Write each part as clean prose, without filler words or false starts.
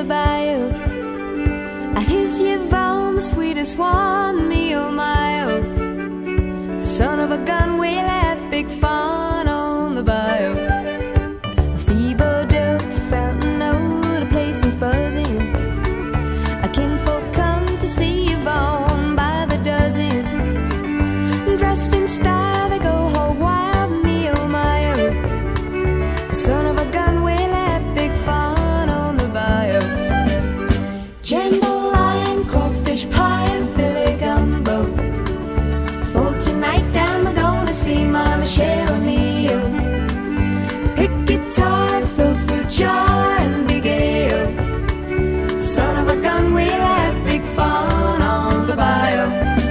bayou. I hears Yvonne, the sweetest one, me oh my oh. Son of a gun, we'll have big fun on the bayou. Feeble dove, fountain, oh, the place is buzzing. A kinfolk come to see Yvonne by the dozen. Dressed in style, they go hog wild, me oh my oh. Son of a gun, we'll have big fun on the bayou. Jambalaya, crawfish pie, and Philly gumbo. For tonight I'm gonna see Mama Michelle and me oh. Pick guitar, fill fruit jar, and big ale. Son of a gun, we'll have big fun on the bayou.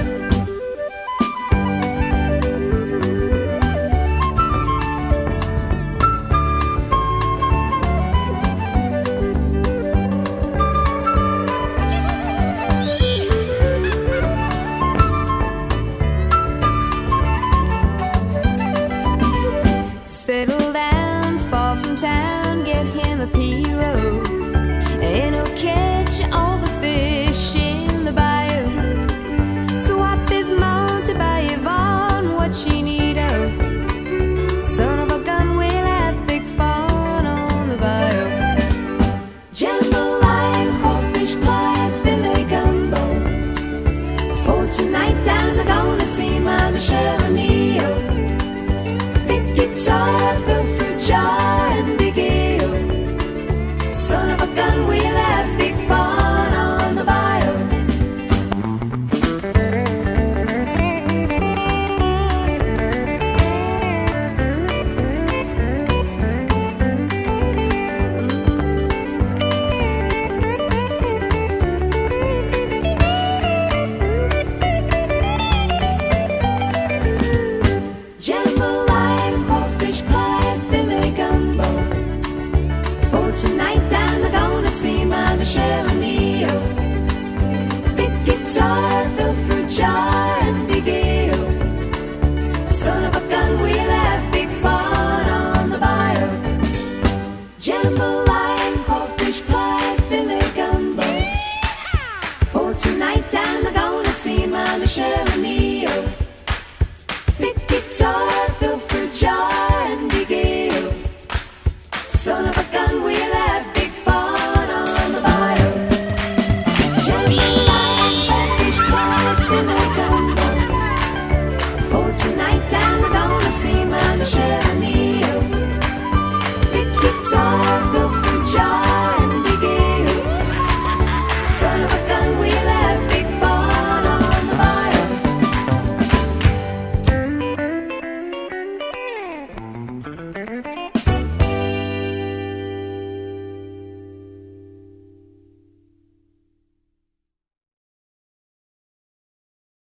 Settle down, far from town, get him a pirogue, and he'll catch all the fish in the bayou. Swap his mount to buy Yvonne what she need oh. Son of a gun, we'll have big fun on the bayou. Jambalaya, crawfish pie, Philly gumbo. For tonight I'm gonna see my Michelle and me oh. Big guitar.